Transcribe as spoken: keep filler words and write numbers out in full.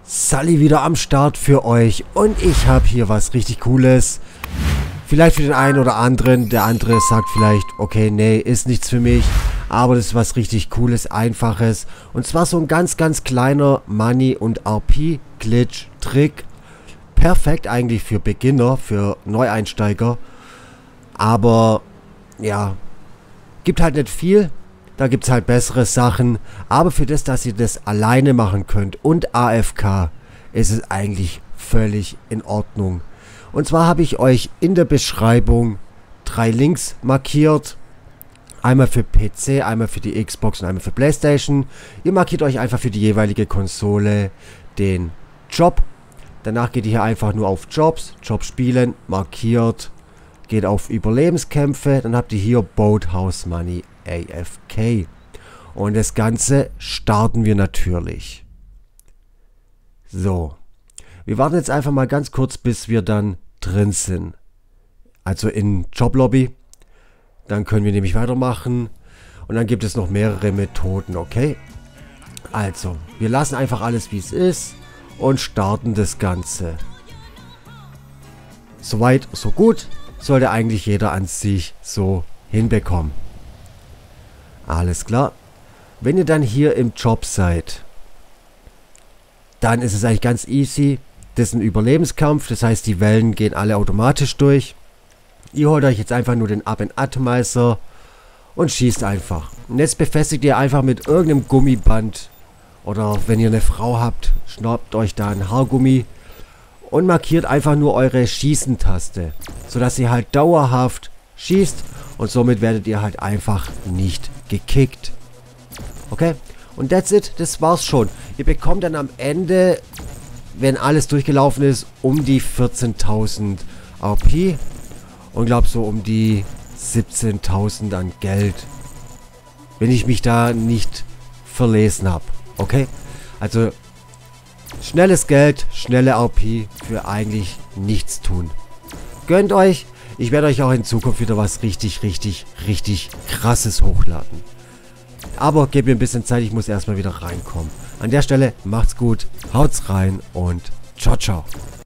Sully wieder am Start für euch und ich habe hier was richtig Cooles. Vielleicht für den einen oder anderen, der andere sagt vielleicht, okay, nee, ist nichts für mich, aber das ist was richtig Cooles, Einfaches. Und zwar so ein ganz, ganz kleiner Money- und R P-Glitch-Trick. Perfekt eigentlich für Beginner, für Neueinsteiger, aber ja, gibt halt nicht viel. Da gibt es halt bessere Sachen. Aber für das, dass ihr das alleine machen könnt und A F K, ist es eigentlich völlig in Ordnung. Und zwar habe ich euch in der Beschreibung drei Links markiert. Einmal für P C, einmal für die Xbox und einmal für PlayStation. Ihr markiert euch einfach für die jeweilige Konsole den Job. Danach geht ihr hier einfach nur auf Jobs, Job spielen, markiert. Geht auf Überlebenskämpfe. Dann habt ihr hier Boathouse Money A F K. Und das Ganze starten wir natürlich. So. Wir warten jetzt einfach mal ganz kurz, bis wir dann drin sind. Also in Joblobby. Dann können wir nämlich weitermachen. Und dann gibt es noch mehrere Methoden, okay? Also, wir lassen einfach alles wie es ist und starten das Ganze. Soweit, so gut. Sollte eigentlich jeder an sich so hinbekommen. Alles klar. Wenn ihr dann hier im Job seid, dann ist es eigentlich ganz easy. Das ist ein Überlebenskampf, das heißt, die Wellen gehen alle automatisch durch. Ihr holt euch jetzt einfach nur den Up and Atomizer und schießt einfach. Und jetzt befestigt ihr einfach mit irgendeinem Gummiband oder wenn ihr eine Frau habt, schnappt euch da ein Haargummi und markiert einfach nur eure Schießen-Taste, sodass ihr halt dauerhaft schießt und somit werdet ihr halt einfach nicht gekickt. Okay? Und that's it, das war's schon. Ihr bekommt dann am Ende, wenn alles durchgelaufen ist, um die vierzehntausend R P und glaube so um die siebzehntausend an Geld. Wenn ich mich da nicht verlesen habe. Okay? Also schnelles Geld, schnelle R P für eigentlich nichts tun. Gönnt euch. Ich werde euch auch in Zukunft wieder was richtig, richtig, richtig krasses hochladen. Aber gebt mir ein bisschen Zeit, ich muss erstmal wieder reinkommen. An der Stelle macht's gut, haut's rein und ciao, ciao.